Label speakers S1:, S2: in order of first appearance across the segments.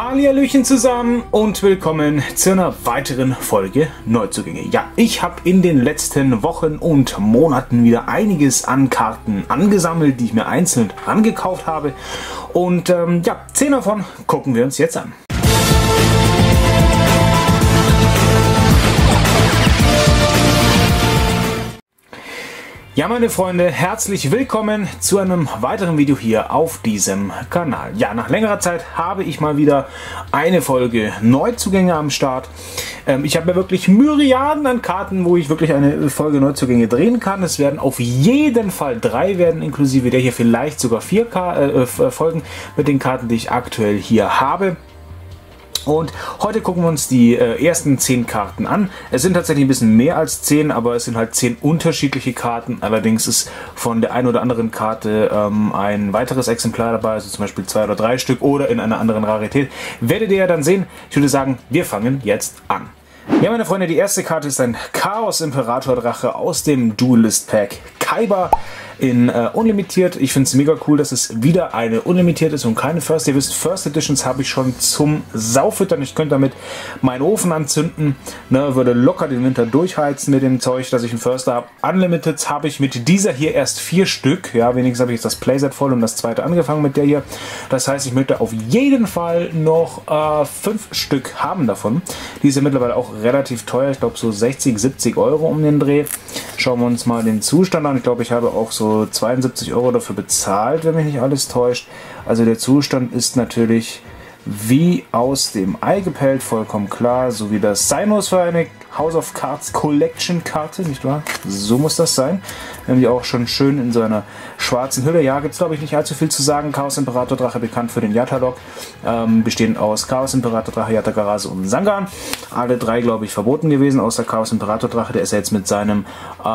S1: Hallihallöchen zusammen und willkommen zu einer weiteren Folge Neuzugänge. Ja, ich habe in den letzten Wochen und Monaten wieder einiges an Karten angesammelt, die ich mir einzeln angekauft habe. Und ja, 10 davon gucken wir uns jetzt an. Ja, meine Freunde, herzlich willkommen zu einem weiteren Video hier auf diesem Kanal. Ja, nach längerer Zeit habe ich mal wieder eine Folge Neuzugänge am Start. Ich habe ja wirklich Myriaden an Karten, wo ich wirklich eine Folge Neuzugänge drehen kann. Es werden auf jeden Fall 3 werden, inklusive der hier vielleicht sogar 4 Folgen mit den Karten, die ich aktuell hier habe. Und heute gucken wir uns die ersten 10 Karten an. Es sind tatsächlich ein bisschen mehr als 10, aber es sind halt 10 unterschiedliche Karten. Allerdings ist von der einen oder anderen Karte ein weiteres Exemplar dabei, also zum Beispiel 2 oder 3 Stück oder in einer anderen Rarität. Werdet ihr ja dann sehen. Ich würde sagen, wir fangen jetzt an. Ja, meine Freunde, die erste Karte ist ein Chaos Imperator Drache aus dem Duelist Pack Kaiba in unlimitiert. Ich finde es mega cool, dass es wieder eine unlimitiert ist und keine First. Ihr wisst, First Editions habe ich schon zum Saufüttern. Ich könnte damit meinen Ofen anzünden, ne, würde locker den Winter durchheizen mit dem Zeug, dass ich einen Förster habe. Unlimited habe ich mit dieser hier erst 4 Stück. Ja, wenigstens habe ich jetzt das Playset voll und das zweite angefangen mit der hier. Das heißt, ich möchte auf jeden Fall noch 5 Stück haben davon. Die ist ja mittlerweile auch relativ teuer. Ich glaube so 60, 70 Euro um den Dreh. Schauen wir uns mal den Zustand an. Ich glaube, ich habe auch so 72 Euro dafür bezahlt, wenn mich nicht alles täuscht. Also der Zustand ist natürlich wie aus dem Ei gepellt, vollkommen klar, so wie das sein muss für eine House of Cards Collection Karte, nicht wahr? So muss das sein. Wir haben die auch schon schön in so einer schwarzen Hülle. Ja, gibt es glaube ich nicht allzu viel zu sagen. Chaos Imperator Drache, bekannt für den Yatta-Log, bestehend aus Chaos Imperator Drache, Yatagarasu und Sangan. Alle 3 glaube ich verboten gewesen, außer Chaos Imperator Drache, der ist ja jetzt mit seinem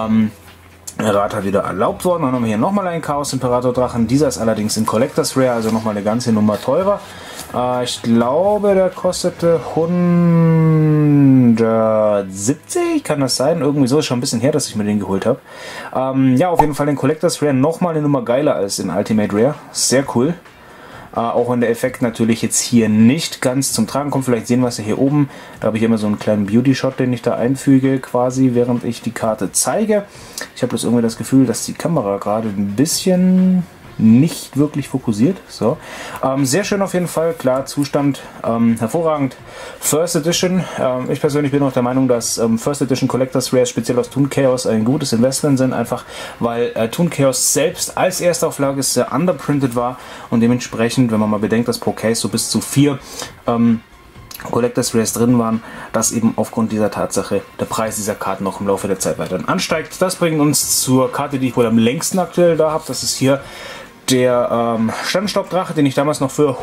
S1: Errata wieder erlaubt worden. Dann haben wir hier nochmal einen Chaos Imperator Drachen. Dieser ist allerdings in Collectors Rare, also nochmal eine ganze Nummer teurer. Ich glaube, der kostete 170, kann das sein? Irgendwie so, ist schon ein bisschen her, dass ich mir den geholt habe. Ja, auf jeden Fall den Collectors Rare nochmal eine Nummer geiler als in Ultimate Rare. Sehr cool. Auch wenn der Effekt natürlich jetzt hier nicht ganz zum Tragen kommt. Vielleicht sehen wir es ja hier oben. Da habe ich immer so einen kleinen Beauty-Shot, den ich da einfüge, quasi, während ich die Karte zeige. Ich habe bloß irgendwie das Gefühl, dass die Kamera gerade ein bisschen nicht wirklich fokussiert. So. Sehr schön auf jeden Fall. Klar, Zustand hervorragend. First Edition. Ich persönlich bin auch der Meinung, dass First Edition Collectors Rare speziell aus Toon Chaos ein gutes Investment sind. Einfach weil Toon Chaos selbst als Erstauflage sehr underprinted war und dementsprechend, wenn man mal bedenkt, dass pro Case so bis zu 4 Collectors Rares drin waren, dass eben aufgrund dieser Tatsache der Preis dieser Karten noch im Laufe der Zeit weiter ansteigt. Das bringt uns zur Karte, die ich wohl am längsten aktuell da habe. Das ist hier der Sternenstaubdrache, den ich damals noch für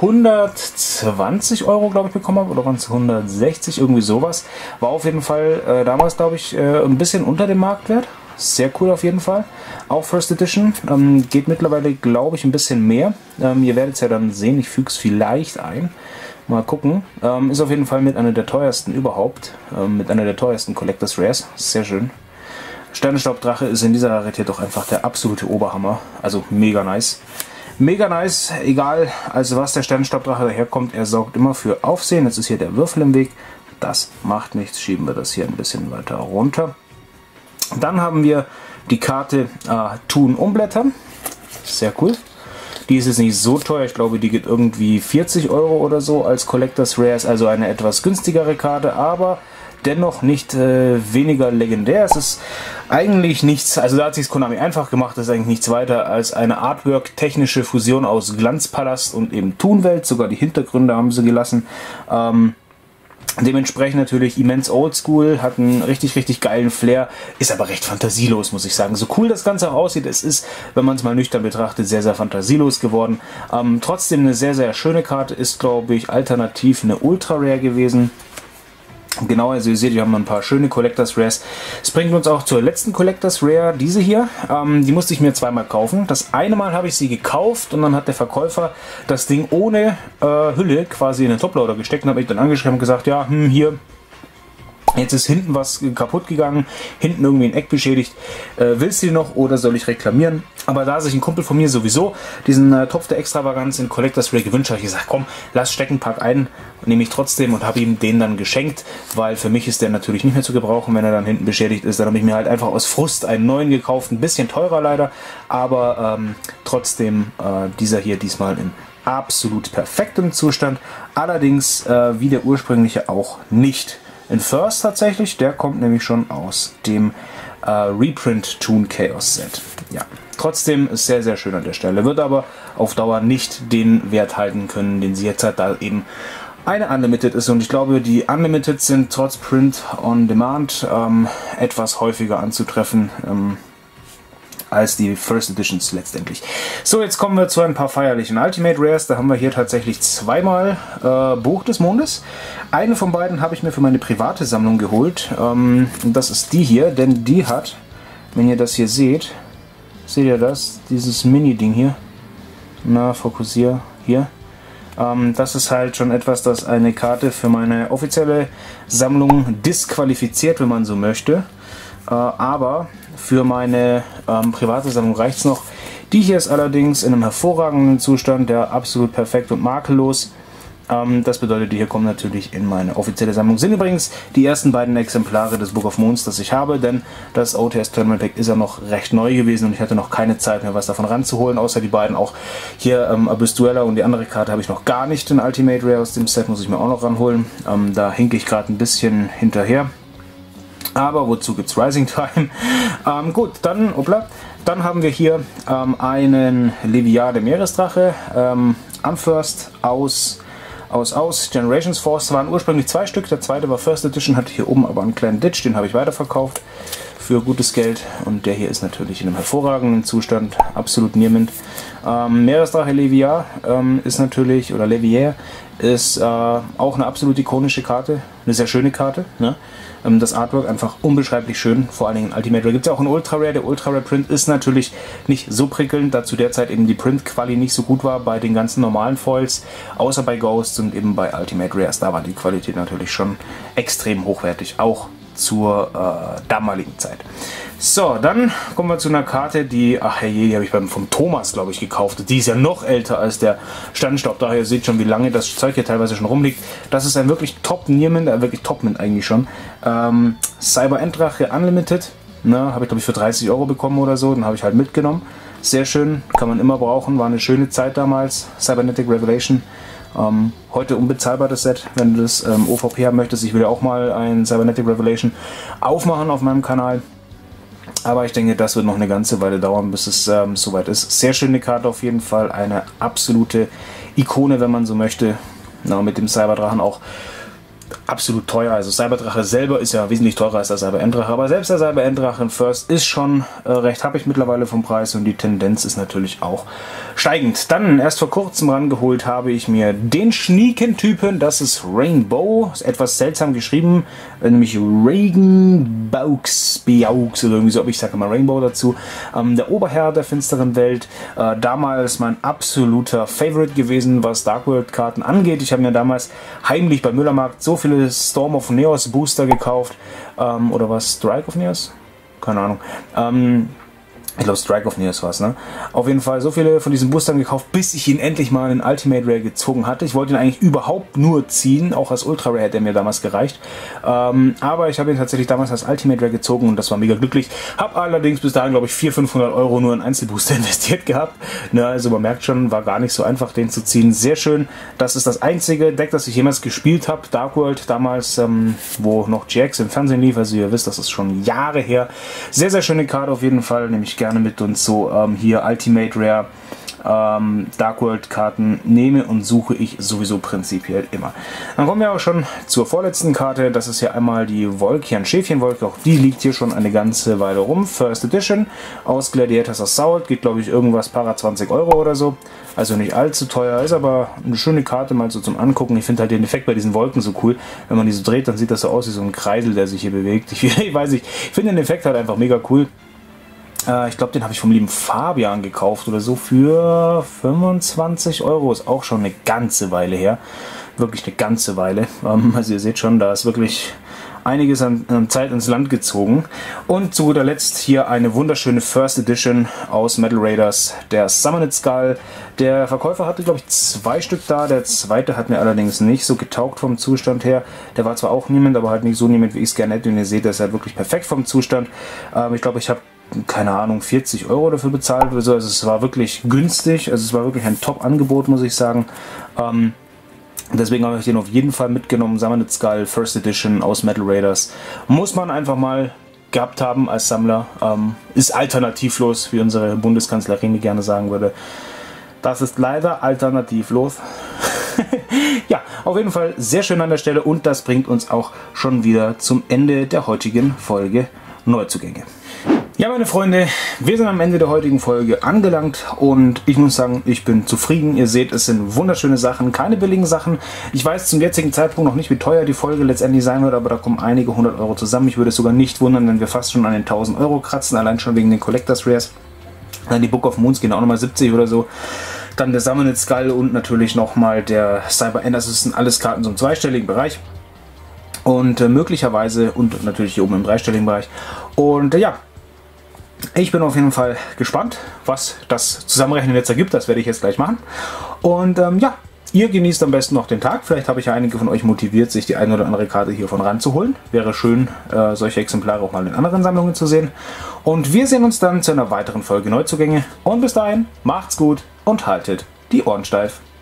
S1: 120 Euro, glaube ich, bekommen habe. Oder waren es 160? Irgendwie sowas. War auf jeden Fall damals, glaube ich, ein bisschen unter dem Marktwert. Sehr cool auf jeden Fall. Auch First Edition. Geht mittlerweile, glaube ich, ein bisschen mehr. Ihr werdet es ja dann sehen. Ich füge es vielleicht ein. Mal gucken. Ist auf jeden Fall mit einer der teuersten überhaupt. Mit einer der teuersten Collectors Rares. Sehr schön. Sternenstaubdrache ist in dieser Rarität doch einfach der absolute Oberhammer. Also mega nice. Mega nice, egal also was der Sternenstaubdrache daherkommt, er sorgt immer für Aufsehen. Jetzt ist hier der Würfel im Weg. Das macht nichts. Schieben wir das hier ein bisschen weiter runter. Dann haben wir die Karte Toon umblättern. Sehr cool. Die ist jetzt nicht so teuer. Ich glaube, die geht irgendwie 40 Euro oder so als Collectors Rare. Ist also eine etwas günstigere Karte, aber dennoch nicht weniger legendär. Es ist eigentlich nichts, also da hat sich Konami einfach gemacht, das ist eigentlich nichts weiter als eine Artwork-technische Fusion aus Glanzpalast und eben Toon-Welt. Sogar die Hintergründe haben sie gelassen. Dementsprechend natürlich immens oldschool, hat einen richtig, richtig geilen Flair, ist aber recht fantasielos, muss ich sagen. So cool das Ganze auch aussieht, es ist, wenn man es mal nüchtern betrachtet, sehr, sehr fantasielos geworden. Trotzdem eine sehr, sehr schöne Karte, ist, glaube ich, alternativ eine Ultra Rare gewesen. Genau, also ihr seht, wir haben ein paar schöne Collectors Rares. Das bringt uns auch zur letzten Collectors Rare, diese hier. Die musste ich mir zweimal kaufen. Das eine Mal habe ich sie gekauft und dann hat der Verkäufer das Ding ohne Hülle quasi in den Toploader gesteckt und habe ich dann angeschrieben und gesagt, ja, hier, Jetzt ist hinten was kaputt gegangen, hinten irgendwie ein Eck beschädigt. Willst du die noch oder soll ich reklamieren? Aber da sich ein Kumpel von mir sowieso diesen Topf der Extravaganz in Collectors Rare gewünscht hat, habe ich gesagt, komm, lass stecken, pack ein, nehme ich trotzdem und habe ihm den dann geschenkt, weil für mich ist der natürlich nicht mehr zu gebrauchen, wenn er dann hinten beschädigt ist. Dann habe ich mir halt einfach aus Frust einen neuen gekauft, ein bisschen teurer leider, aber trotzdem dieser hier diesmal in absolut perfektem Zustand, allerdings wie der ursprüngliche auch nicht. In First tatsächlich, der kommt nämlich schon aus dem Reprint Toon Chaos Set. Ja, trotzdem ist sehr, sehr schön an der Stelle. Wird aber auf Dauer nicht den Wert halten können, den sie jetzt hat, da eben eine Unlimited ist. Und ich glaube, die Unlimited sind trotz Print on Demand etwas häufiger anzutreffen als die First Editions letztendlich. So, jetzt kommen wir zu ein paar feierlichen Ultimate Rares. Da haben wir hier tatsächlich zweimal Buch des Mondes. Eine von beiden habe ich mir für meine private Sammlung geholt. Und das ist die hier, denn die hat, wenn ihr das hier seht, seht ihr das? Dieses Mini-Ding hier. Na, fokussier hier. Das ist halt schon etwas, das eine Karte für meine offizielle Sammlung disqualifiziert, wenn man so möchte. Aber für meine private Sammlung reicht es noch. Die hier ist allerdings in einem hervorragenden Zustand, der absolut perfekt und makellos. Das bedeutet, die hier kommen natürlich in meine offizielle Sammlung. Sind übrigens die ersten beiden Exemplare des Book of Moons, das ich habe, denn das OTS Tournament Pack ist ja noch recht neu gewesen und ich hatte noch keine Zeit mehr, was davon ranzuholen, außer die beiden auch. Hier Abyss Dweller und die andere Karte habe ich noch gar nicht, den Ultimate Rare aus dem Set, muss ich mir auch noch ranholen. Da hinke ich gerade ein bisschen hinterher. Aber wozu gibt es Rising Time? Gut, dann haben wir hier einen Leviar, der Meeresdrache, Unfirst aus Generations Force. Waren ursprünglich 2 Stück, der zweite war First Edition, hatte hier oben aber einen kleinen Ditch, den habe ich weiterverkauft für gutes Geld. Und der hier ist natürlich in einem hervorragenden Zustand, absolut Niermint. Meeresdrache Leviar ist natürlich, oder Levier, ist auch eine absolut ikonische Karte, eine sehr schöne Karte, ne? Das Artwork einfach unbeschreiblich schön, vor allen Dingen in Ultimate Rare. Gibt es ja auch in Ultra Rare. Der Ultra Rare Print ist natürlich nicht so prickelnd, da zu der Zeit eben die Print-Quali nicht so gut war bei den ganzen normalen Foils, außer bei Ghosts und eben bei Ultimate Rares. Da war die Qualität natürlich schon extrem hochwertig, auch zur damaligen Zeit. So, dann kommen wir zu einer Karte, die, ach herrje, die habe ich vom Thomas, glaube ich, gekauft. Die ist ja noch älter als der Standstaub. Daher seht schon, wie lange das Zeug hier teilweise schon rumliegt. Das ist ein wirklich Top-Niermint, wirklich Top-Mint eigentlich schon. Cyber Endrache Unlimited, ne, habe ich glaube ich für 30 € bekommen oder so. Den habe ich halt mitgenommen. Sehr schön, kann man immer brauchen, war eine schöne Zeit damals. Cybernetic Revelation. Heute unbezahlbar das Set, wenn du das OVP haben möchtest. Ich will ja auch mal ein Cybernetic Revelation aufmachen auf meinem Kanal. Aber ich denke, das wird noch eine ganze Weile dauern, bis es soweit ist. Sehr schöne Karte auf jeden Fall, eine absolute Ikone, wenn man so möchte. Na, mit dem Cyberdrachen auch absolut teuer. Also Cyberdrache selber ist ja wesentlich teurer als der Cyber-Endrache, aber selbst der Cyber-Endrache in First ist schon recht happig mittlerweile vom Preis und die Tendenz ist natürlich auch steigend. Dann erst vor kurzem rangeholt habe ich mir den Schnieken-Typen, das ist Rainbow, ist etwas seltsam geschrieben, nämlich Regenbaux oder irgendwie so, aber ich sage mal Rainbow dazu. Der Oberherr der finsteren Welt, damals mein absoluter Favorite gewesen, was Dark World Karten angeht. Ich habe mir damals heimlich beim Müllermarkt so viele Storm of Neos Booster gekauft, oder was, Strike of Neos? Keine Ahnung. Ich glaube Strike of Neos war es, ne? Auf jeden Fall so viele von diesen Boostern gekauft, bis ich ihn endlich mal in Ultimate Rare gezogen hatte. Ich wollte ihn eigentlich überhaupt nur ziehen, auch als Ultra Rare hätte er mir damals gereicht. Aber ich habe ihn tatsächlich damals als Ultimate Rare gezogen und das war mega glücklich. Habe allerdings bis dahin, glaube ich, 400-500 € nur in Einzelbooster investiert gehabt. Ne, also man merkt schon, war gar nicht so einfach, den zu ziehen. Sehr schön. Das ist das einzige Deck, das ich jemals gespielt habe. Dark World damals, wo noch GX im Fernsehen lief. Also ihr wisst, das ist schon Jahre her. Sehr, sehr schöne Karte auf jeden Fall, nehme ich gerne mit und so hier Ultimate Rare Dark World Karten nehme und suche ich sowieso prinzipiell immer. Dann kommen wir auch schon zur vorletzten Karte. Das ist hier einmal die Volkian Schäfchenwolke. Auch die liegt hier schon eine ganze Weile rum. First Edition aus Gladiators Assault. Geht glaube ich irgendwas para 20 € oder so. Also nicht allzu teuer. Ist aber eine schöne Karte mal so zum Angucken. Ich finde halt den Effekt bei diesen Wolken so cool. Wenn man die so dreht, dann sieht das so aus wie so ein Kreisel, der sich hier bewegt. Ich weiß nicht. Ich finde den Effekt halt einfach mega cool. Ich glaube, den habe ich vom lieben Fabian gekauft oder so für 25 Euro. Ist auch schon eine ganze Weile her. Wirklich eine ganze Weile. Also ihr seht schon, da ist wirklich einiges an Zeit ins Land gezogen. Und zu guter Letzt hier eine wunderschöne First Edition aus Metal Raiders, der Summoned Skull. Der Verkäufer hatte, glaube ich, 2 Stück da. Der zweite hat mir allerdings nicht so getaugt vom Zustand her. Der war zwar auch niemand, aber halt nicht so niemand, wie ich es gerne hätte. Und ihr seht, der ist halt wirklich perfekt vom Zustand. Ich glaube, ich habe, keine Ahnung, 40 Euro dafür bezahlt oder so. Also es war wirklich günstig. Also es war wirklich ein Top-Angebot, muss ich sagen. Deswegen habe ich den auf jeden Fall mitgenommen. Summoned Skull, First Edition aus Metal Raiders. Muss man einfach mal gehabt haben als Sammler. Ist alternativlos, wie unsere Bundeskanzlerin die gerne sagen würde. Das ist leider alternativlos. Ja, auf jeden Fall sehr schön an der Stelle. Und das bringt uns auch schon wieder zum Ende der heutigen Folge Neuzugänge. Ja, meine Freunde, wir sind am Ende der heutigen Folge angelangt und ich muss sagen, ich bin zufrieden. Ihr seht, es sind wunderschöne Sachen, keine billigen Sachen. Ich weiß zum jetzigen Zeitpunkt noch nicht, wie teuer die Folge letztendlich sein wird, aber da kommen einige 100 Euro zusammen. Ich würde es sogar nicht wundern, wenn wir fast schon an den 1000 Euro kratzen, allein schon wegen den Collectors Rares. Dann die Book of Moons gehen auch nochmal 70 oder so. Dann der Summoned Skull und natürlich nochmal der Cyber End. Also das sind alles Karten so im zweistelligen Bereich. Und möglicherweise und natürlich hier oben im dreistelligen Bereich. Und ja, ich bin auf jeden Fall gespannt, was das Zusammenrechnen jetzt ergibt. Das werde ich jetzt gleich machen. Und ja, ihr genießt am besten noch den Tag. Vielleicht habe ich ja einige von euch motiviert, sich die eine oder andere Karte hiervon ranzuholen. Wäre schön, solche Exemplare auch mal in anderen Sammlungen zu sehen. Und wir sehen uns dann zu einer weiteren Folge Neuzugänge. Und bis dahin, macht's gut und haltet die Ohren steif.